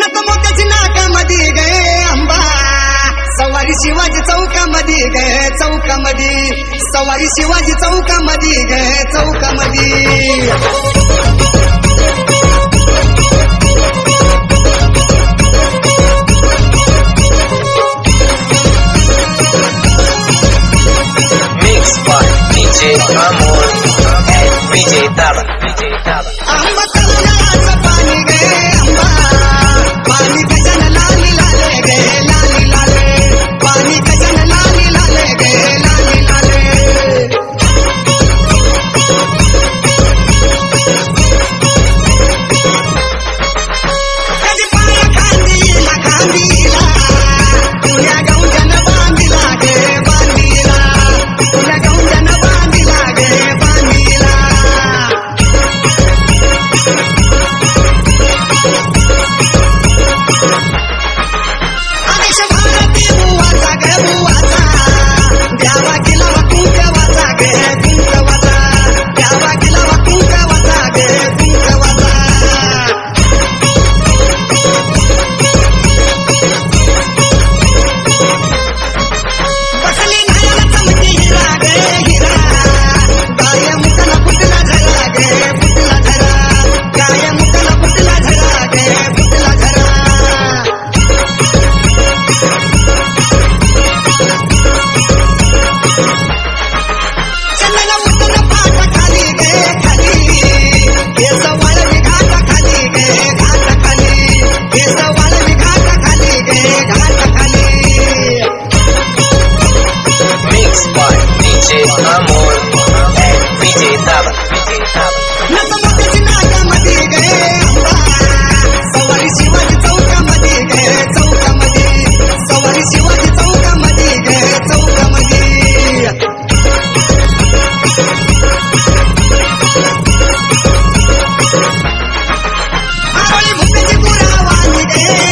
नकमोक्याची नाकामध्ये गे अंबा सवारी शिवाजी चौकामध्ये गे चौकामध्ये सवारी शिवाजी चौकामध्ये गे चौकामध्ये Amor, DJ Taba. आंबा तलावाचं पाणी गे अंबा पाणी कशानं लाली लाले गे लाली लाले पाणी कशानं लाली लाले गे लाली लाले कधी पाया खांदीला खांदीला तुझ्या गौंजन बांधीला गे बांधीला तुझ्या गौंजन बांधीला गे बांधीला आदेश भारती बुवाचा गे बुवाचा द्यावा किलावा कुंकवाचा गे कुंकवाचा द्यावा किलावा कुंकवाचा गे कुंकवाचा बसली नायाला चमकी हिरा गे हिरा गाय मुकला फुटला झरा गे फुटला झरा गाय मुकला फुटला झरा गे फुटला झरा चंदना उतन पाट खाली गे खाली केस वाळवी घाट खाली गे घाट खाली केस वाळवी घाट खाली गे घाट खाली Mixed by DJ Amor and DJ Taba. नकमोक्याची नाकामध्ये गे अंबा सवारी शिवाजी चौकामध्ये गे चौकामध्ये सवारी शिवाजी चौकामध्ये गे चौकामध्ये आरोळी भुकेची गुरावानी गे